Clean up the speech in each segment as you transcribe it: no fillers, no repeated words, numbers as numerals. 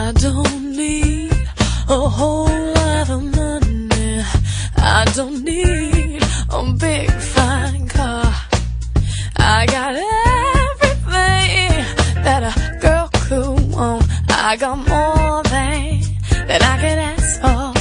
I don't need a whole lot of money. I don't need a big fine car. I got everything that a girl could want. I got more than I could ask for.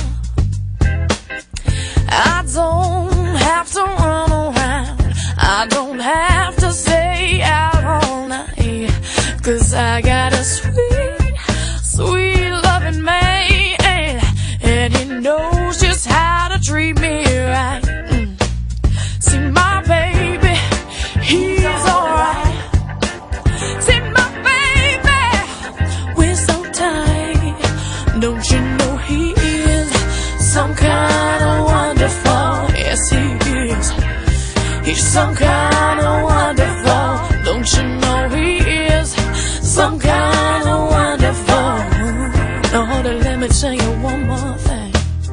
I don't have to run around. I don't have to stay out all night. 'Cause I got a sweet, sweet loving man, and he knows just how to treat me right. See my baby, he's alright. See my baby, we're so tight. Don't you know he is some kind of wonderful? Yes, he is. He's some kind of wonderful. Don't you know he is some kind of wonderful? Now hold it, let me tell you one more thing.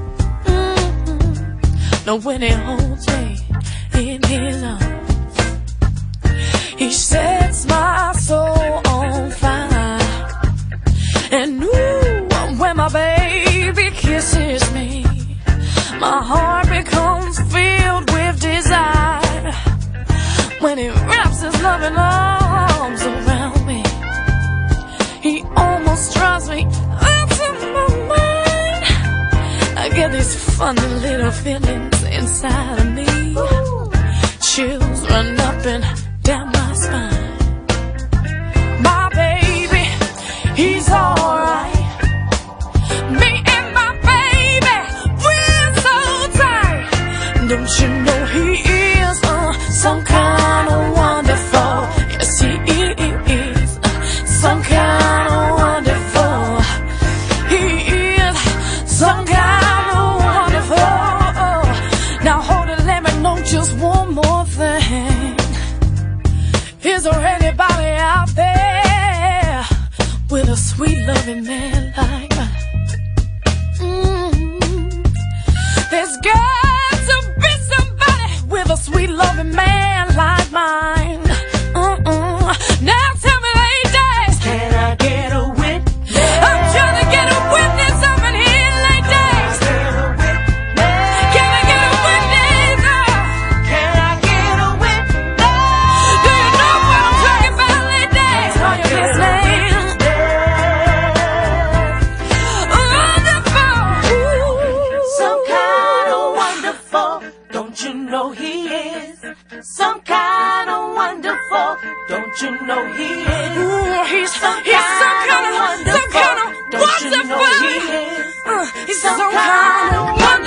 Now when he holds me in his arms, he sets my soul on fire. And ooh, when my baby kisses me, my heart becomes filled with desire. When he wraps his loving arms around me, he almost drives me out of my mind. I get these funny little feelings inside of me. Chills run up and down my spine. My baby, he's alright. Me and my baby, we're so tight. Don't you know he is some kind of wonderful? Yes, he is some kind of wonderful. He is some kind of wonderful. Now hold it, let me know just one more thing. Is there anybody out there with a sweet loving man like mine? There's got to be somebody with a sweet loving man like mine. Now tell me, ladies, Can I get a witness? I'm trying to get a witness up in here, ladies. Can I get a witness? Can I get a witness? Do you know what I'm talking about, ladies? Are you listening? Wonderful. Some kind of wonderful. Don't you know he is? Some kind of wonderful. Don't you know he is? Ooh, he's some kind of Don't you know he wonderful. is? He's some kind of wonderful.